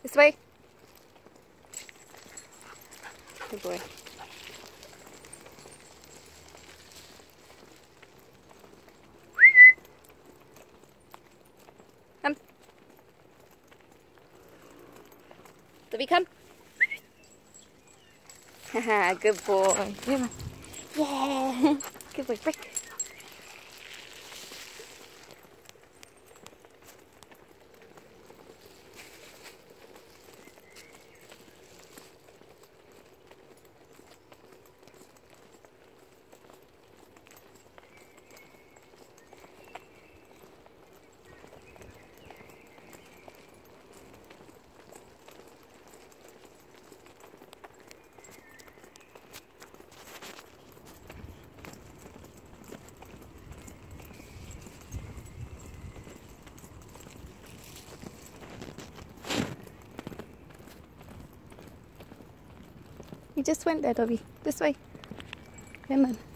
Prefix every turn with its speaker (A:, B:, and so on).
A: This way. Good boy. Come. Dobby, come. Haha, good boy. Come on. Yeah. Good boy, break. You just went there, Dobby. This way. Come on.